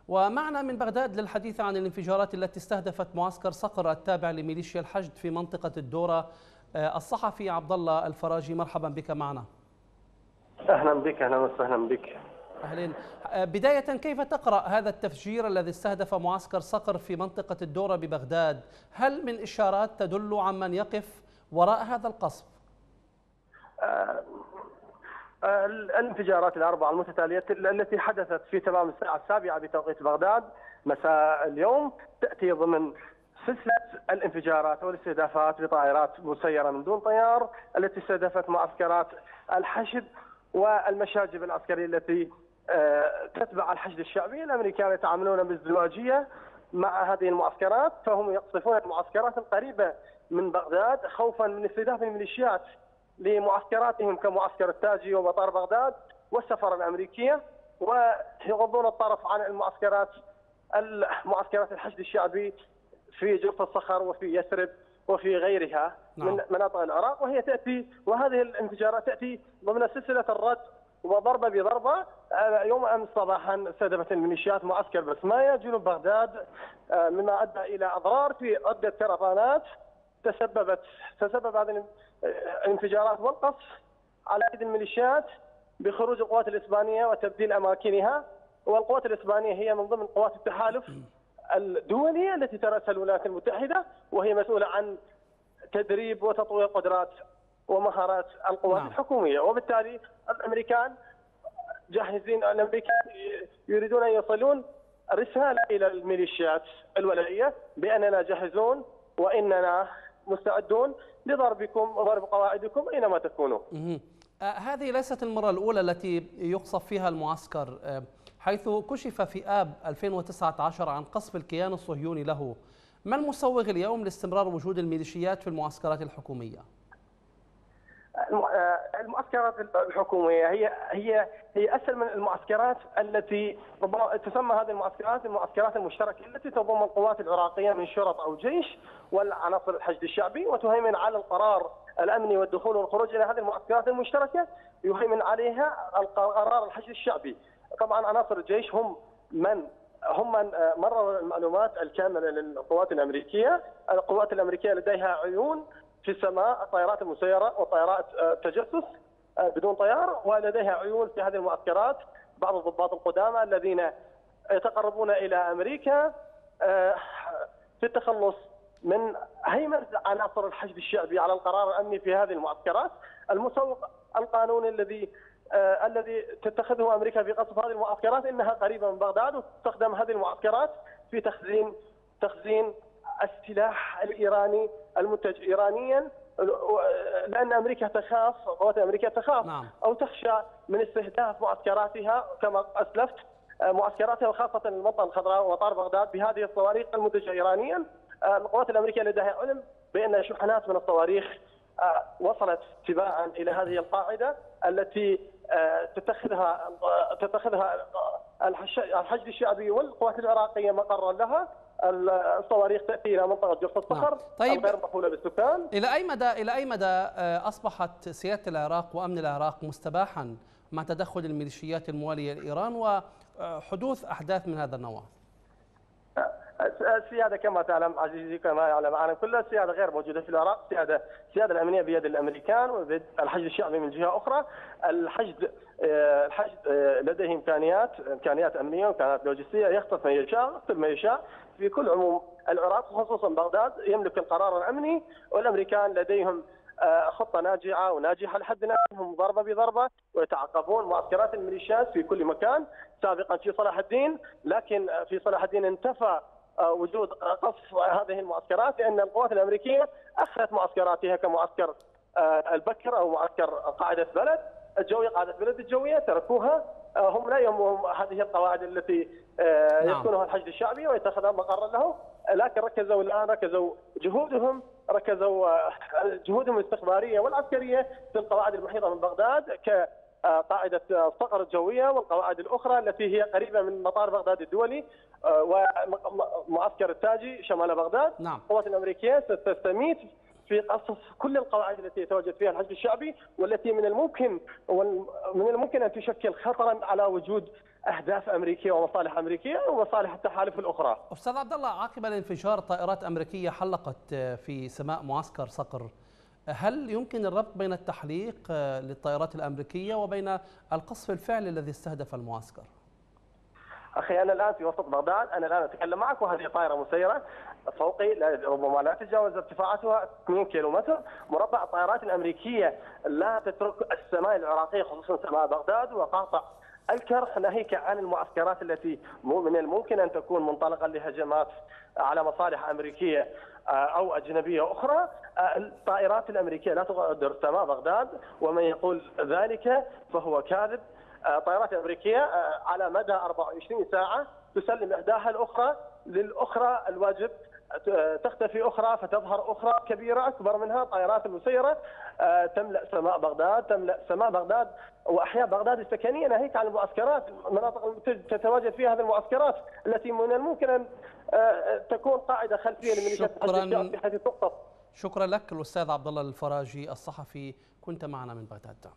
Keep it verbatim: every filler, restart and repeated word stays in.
ومعنا من بغداد للحديث عن الانفجارات التي استهدفت معسكر صقر التابع لميليشيا الحشد في منطقة الدورة الصحفي عبد الله الفراجي. مرحبا بك معنا. أهلا بك. أهلا وسهلا بك. أهلين. بداية، كيف تقرأ هذا التفجير الذي استهدف معسكر صقر في منطقة الدورة ببغداد؟ هل من إشارات تدل عن من يقف وراء هذا القصف؟ آه الانفجارات الأربعة المتتالية التي حدثت في تمام الساعة السابعة بتوقيت بغداد مساء اليوم تأتي ضمن سلسلة الانفجارات والاستهدافات بطائرات مسيرة من دون طيار التي استهدفت معسكرات الحشد والمشاجب العسكرية التي تتبع الحشد الشعبي. الأمريكان يتعاملون بازدواجية مع هذه المعسكرات، فهم يقصفون المعسكرات القريبة من بغداد خوفا من استهداف الميليشيات لمعسكراتهم كمعسكر التاجي ومطار بغداد والسفارة الأمريكية، ويغضون الطرف عن المعسكرات المعسكرات الحشد الشعبي في جرف الصخر وفي يثرب وفي غيرها من مناطق العراق. وهي تأتي وهذه الانفجارات تأتي ضمن سلسلة الرد وضربة بضربة. يوم أمس صباحا استهدفت الميليشيات معسكر بسماية جنوب بغداد، مما أدى إلى أضرار في عدة كرفانات. تسببت تسبب هذه الانفجارات والقصف على ايدي الميليشيات بخروج القوات الإسبانية وتبديل أماكنها. والقوات الإسبانية هي من ضمن قوات التحالف الدولي التي ترأسها الولايات المتحدة، وهي مسؤولة عن تدريب وتطوير قدرات ومهارات القوات نعم. الحكومية. وبالتالي الأمريكان جاهزين، الأمريكان يريدون أن يصلون رسالة إلى الميليشيات الولائية بأننا جاهزون وإننا مستعدون لضربكم وضرب قواعدكم أينما تكونوا. هذه ليست المرة الأولى التي يقصف فيها المعسكر، حيث كشف في آب ألفين وتسعة عشر عن قصف الكيان الصهيوني له. ما المسوغ اليوم لاستمرار وجود الميليشيات في المعسكرات الحكومية؟ المعسكرات الحكومية هي هي هي أسهل من المعسكرات التي تسمى هذه المعسكرات المعسكرات المشتركة التي تضم القوات العراقية من شرط أو جيش والعناصر الحشد الشعبي، وتهيمن على القرار الأمني والدخول والخروج إلى هذه المعسكرات المشتركة يهيمن عليها القرار الحشد الشعبي. طبعا عناصر الجيش هم من هم من مرروا المعلومات الكاملة للقوات الأمريكية. القوات الأمريكية لديها عيون في السماء، الطائرات المسيرة وطائرات تجسس بدون طيار، ولديها عيون في هذه المعسكرات. بعض الضباط القدامى الذين يتقربون إلى أمريكا في التخلص من هيمنة عناصر الحشد الشعبي على القرار الأمني في هذه المعسكرات. المسوق القانوني الذي آه الذي تتخذه أمريكا في قصف هذه المعسكرات إنها قريبة من بغداد، وتستخدم هذه المعسكرات في تخزين تخزين السلاح الإيراني المنتج إيرانيا، لأن أمريكا تخاف القوات الأمريكية تخاف نعم. أو تخشى من استهداف معسكراتها كما أسلفت معسكراتها وخاصة المنطقة الخضراء ومطار بغداد بهذه الصواريخ المنتجة إيرانيا. القوات الأمريكية لديها علم بأن شحنات من الصواريخ وصلت تباعا إلى هذه القاعدة التي تتخذها تتخذها الحشد الشعبي والقوات العراقية مقرا لها. الصواريخ تأتي إلى منطقة جرف الصخر طيب. الغير مأهولة بالسكان. إلى أي مدى إلى أي مدى أصبحت سيادة العراق وأمن العراق مستباحا مع تدخل الميليشيات الموالية لإيران وحدوث أحداث من هذا النوع؟ السيادة كما تعلم عزيزي، كما يعلم العالم كله، السيادة غير موجودة في العراق. السيادة السيادة الأمنية بيد الأمريكان وبيد الحشد الشعبي من جهة أخرى. الحشد الحشد لديه إمكانيات إمكانيات أمنية وإمكانيات لوجستية، يخطف من يشاء يقتل من يشاء في كل عموم العراق وخصوصا بغداد يملك القرار الأمني. والأمريكان لديهم خطة ناجعة وناجحة لحد الآن، هم ضربة بضربة ويتعقبون معسكرات الميليشيات في كل مكان. سابقا في صلاح الدين، لكن في صلاح الدين انتفى وجود قصف هذه المعسكرات لأن القوات الأمريكية أخذت معسكراتها كمعسكر البكر أو معسكر قاعدة بلد الجوية قاعدة بلد الجوية، تركوها. هم لا يهمهم هذه القواعد التي يسكنها الحشد الشعبي ويتخذها مقرا له، لكن ركزوا الآن ركزوا جهودهم ركزوا جهودهم الاستخبارية والعسكرية في القواعد المحيطة من بغداد كقاعدة صقر الجوية والقواعد الأخرى التي هي قريبة من مطار بغداد الدولي ومعسكر التاجي شمال بغداد. نعم. القوات الأمريكية ستستميت في قصف كل القواعد التي يتواجد فيها الحشد الشعبي والتي من الممكن من الممكن أن تشكل خطرا على وجود اهداف امريكيه ومصالح امريكيه ومصالح التحالف الاخرى. استاذ عبد الله، عقب الانفجار طائرات امريكيه حلقت في سماء معسكر صقر، هل يمكن الربط بين التحليق للطائرات الامريكيه وبين القصف الفعلي الذي استهدف المعسكر؟ اخي انا الان في وسط بغداد، انا الان اتكلم معك وهذه طائره مسيره فوقي ربما لا تتجاوز ارتفاعاتها اثنين كيلومتر، مربع الطائرات الامريكيه لا تترك السماء العراقيه خصوصا سماء بغداد وقاطع الكرخ، ناهيك عن المعسكرات التي من الممكن ان تكون منطلقا لهجمات على مصالح امريكيه او اجنبيه اخرى. الطائرات الامريكيه لا تغادر سماء بغداد، ومن يقول ذلك فهو كاذب. طائرات امريكيه على مدى أربعة وعشرين ساعه تسلم احداها الاخرى، للاخرى الواجب تختفي اخرى فتظهر اخرى كبيره اكبر منها. طائرات المسيره تملا سماء بغداد، تملا سماء بغداد واحياء بغداد السكنيه، ناهيك عن المعسكرات، المناطق تتواجد فيها هذه المعسكرات التي من الممكن ان تكون قاعده خلفيه لميليشيات شكرا بحيث تقطف. شكرا لك الاستاذ عبد الله الفراجي الصحفي، كنت معنا من بغداد.